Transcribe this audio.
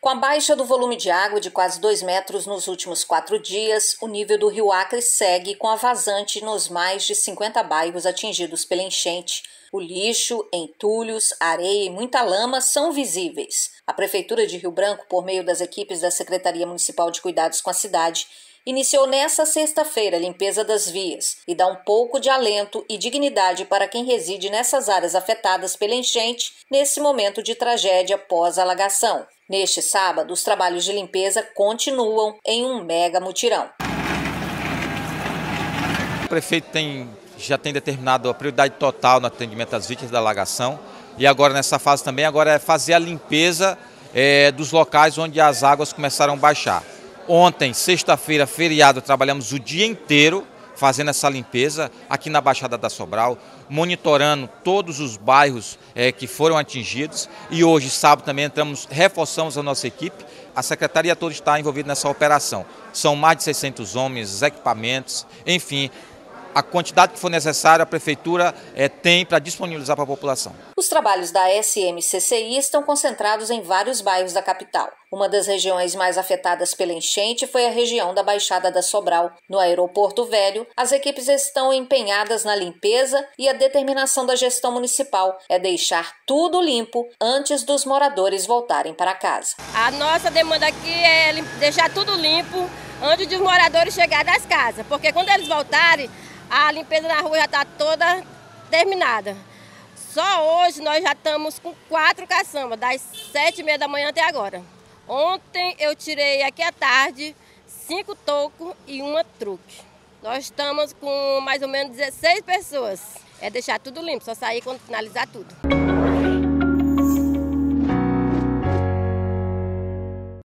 Com a baixa do volume de água de quase 2 metros nos últimos 4 dias, o nível do rio Acre segue com a vazante nos mais de 50 bairros atingidos pela enchente. O lixo, entulhos, areia e muita lama são visíveis. A Prefeitura de Rio Branco, por meio das equipes da Secretaria Municipal de Cuidados com a Cidade, iniciou nesta sexta-feira a limpeza das vias e dá um pouco de alento e dignidade para quem reside nessas áreas afetadas pela enchente nesse momento de tragédia pós-alagação. Neste sábado, os trabalhos de limpeza continuam em um mega mutirão. O prefeito já tem determinado a prioridade total no atendimento às vítimas da alagação e agora nessa fase também é fazer a limpeza dos locais onde as águas começaram a baixar. Ontem, sexta-feira, feriado, trabalhamos o dia inteiro fazendo essa limpeza aqui na Baixada da Sobral, monitorando todos os bairros que foram atingidos e hoje, sábado, também reforçamos a nossa equipe. A secretaria toda está envolvida nessa operação. São mais de 600 homens, equipamentos, enfim, a quantidade que for necessária a Prefeitura tem para disponibilizar para a população. Os trabalhos da SMCCI estão concentrados em vários bairros da capital. Uma das regiões mais afetadas pela enchente foi a região da Baixada da Sobral. No Aeroporto Velho, as equipes estão empenhadas na limpeza e a determinação da gestão municipal é deixar tudo limpo antes dos moradores voltarem para casa. A nossa demanda aqui é deixar tudo limpo antes dos moradores chegarem das casas, porque quando eles voltarem, a limpeza na rua já está toda terminada. Só hoje nós já estamos com 4 caçambas, das 7h30 da manhã até agora. Ontem eu tirei aqui à tarde 5 tocos e uma truque. Nós estamos com mais ou menos 16 pessoas. É deixar tudo limpo, só sair quando finalizar tudo.